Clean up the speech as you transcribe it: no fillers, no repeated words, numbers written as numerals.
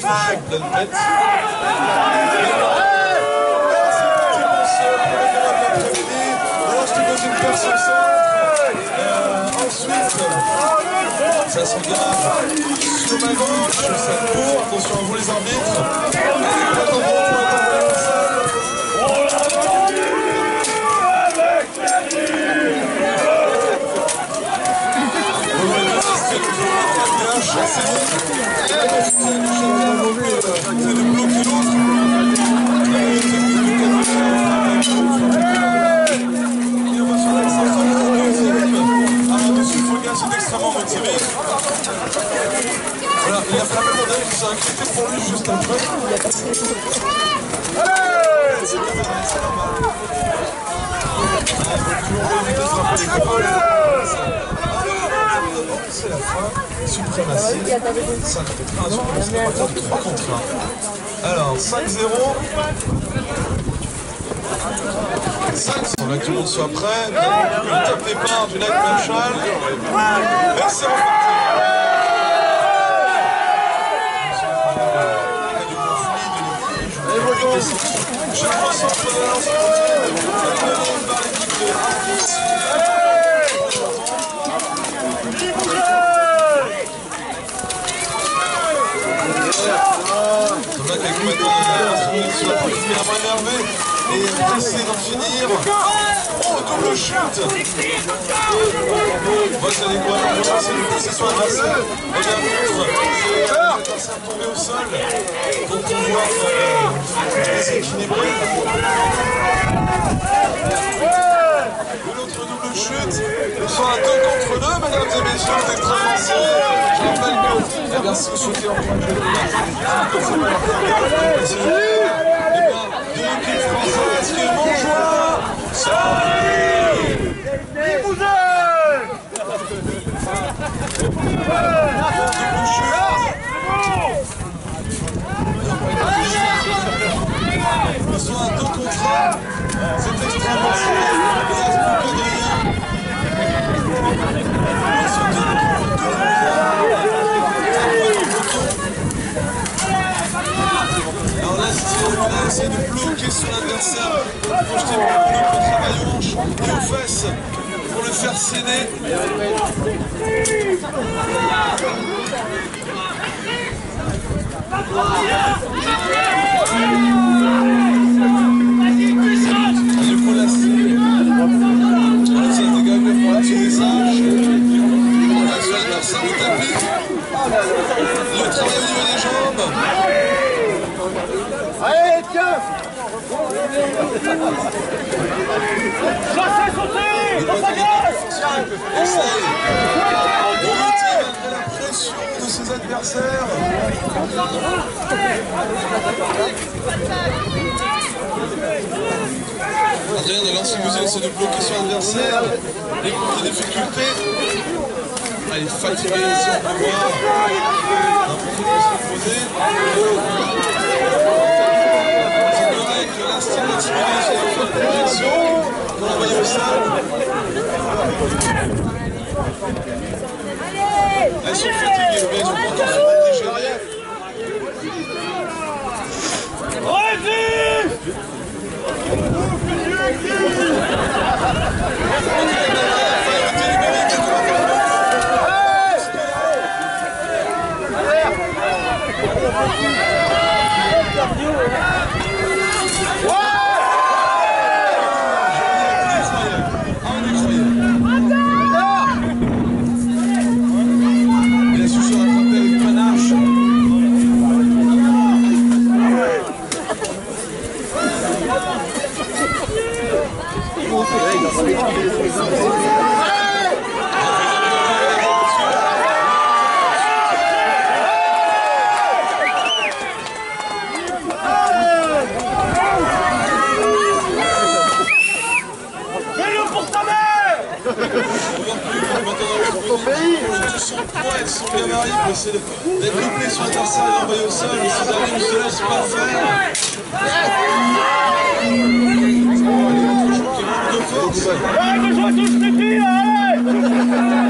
en pleine tête. Ensuite, ça s'engage sur ma gauche, ça court, attention à vous les arbitres. Voilà, il a fait un peu modèle qui s'est inquiété pour lui juste après. C'est normal. C'est la fin. Suprématie. 5 contre 1 suprématie à partir de 3 contre 1. Alors, 5-0. 5, on va que tout le monde soit prêt. Le top départ du lac Marshall. Et c'est reparti. Chaque centre de lance continue par l'équipe de Thomas qui a combattu sur la première main énervée et essaie d'en finir. Oh, double chute. Voit qu'il y a des coups c'est son adversaire. L'adversaire tombé au sol pour pouvoir déséquilibrer. L'autre double chute. Ils sont à 2 contre 2, mesdames et messieurs, c'est extrêmement serré. Je rappelle que la version sautée en point de jeu de l'équipe française qui est Montjoie. Limousine. Ils sont à 2 contre 1. C'est extrêmement serré. Alors là, on essaie de bloquer son adversaire pour projeter le travail aux hanches et aux fesses pour le faire céder. Du coup, là, ça se dégage pour utiliser ça. On a sur l'adversaire au tapis. Le travail au niveau des jambes. Allez, tiens. Chassez, sautez. Dans sa gueule. Essaye. On retire malgré la pression de ses adversaires. Adrien de Limousine essaie de bloquer son adversaire. Les coups de difficulté. Elle est fatiguée ici, on peut voir. Un peu de se poser. C'est donné que l'instinct d'intimidation a fait une projection pour l'envoyer au sol. Elles sont fatiguées, mais elles ont pas encore fini de digérer. Elles sont bien mariées pour essayer d'être loupées sur l'adversaire et l'envoyer au sol, mais ces amis ne se laissent pas faire. Les autres joueurs qui manquent de force. Allez, je vois tous les filles, allez.